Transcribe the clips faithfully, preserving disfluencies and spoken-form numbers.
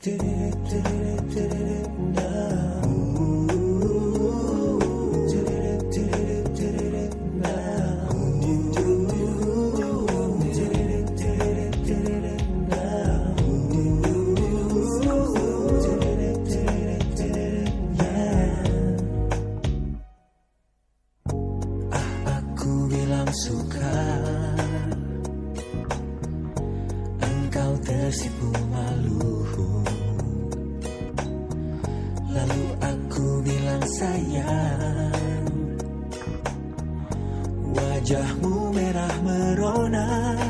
Suka engkau tersipu malu, lalu aku bilang sayang, wajahmu merah merona,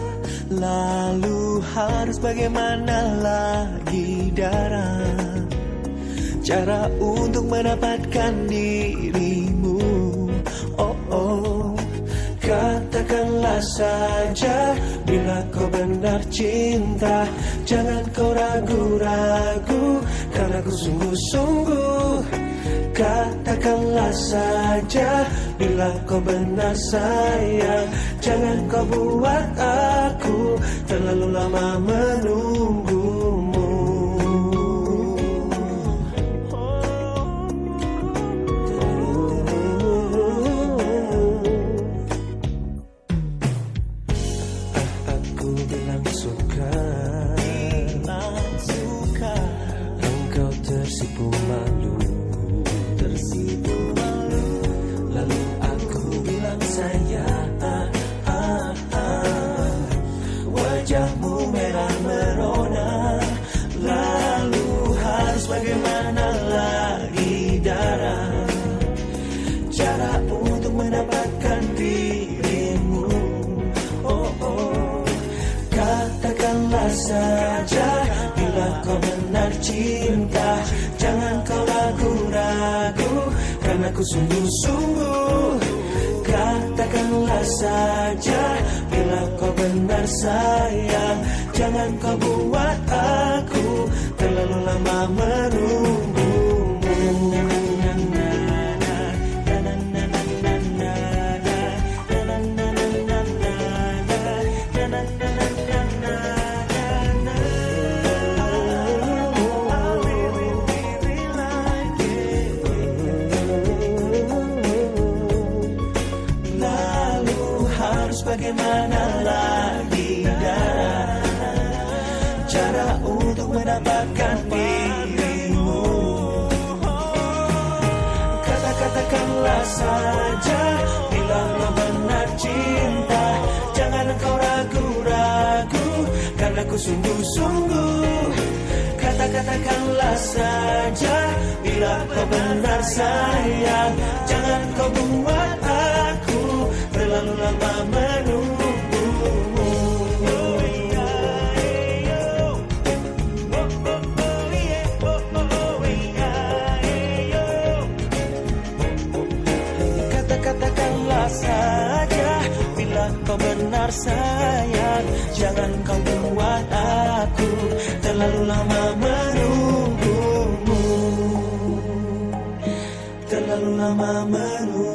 lalu harus bagaimana lagi darah, cara untuk mendapatkan dirimu. Oh oh, katakanlah saja bila kau benar cinta, jangan kau ragu-ragu, karena ku sungguh-sungguh. Katakanlah saja bila kau benar sayang, jangan kau buat aku terlalu lama menunggumu. Tersipu malu, tersipu malu, lalu aku bilang sayang, ah, ah, ah. Wajahmu merah merona, lalu harus bagaimana lagi darah, cara untuk mendapatkan dirimu. Oh oh, katakanlah saja bila kau benar cinta, jangan kau ragu-ragu, karena ku sungguh-sungguh. Katakanlah saja bila kau benar sayang, jangan kau buat aku terlalu lama menunggumu. Bagaimana lagi darah, cara untuk mendapatkan dirimu. Kata-katakanlah saja bila kau benar cinta, jangan kau ragu-ragu, karena ku sungguh-sungguh. Kata-katakanlah saja bila kau benar sayang, jangan kau buat aku terlalu lama menunggumu. Kata-katakanlah saja bila kau benar sayang, jangan kau buat aku terlalu lama menunggumu, terlalu lama menunggumu.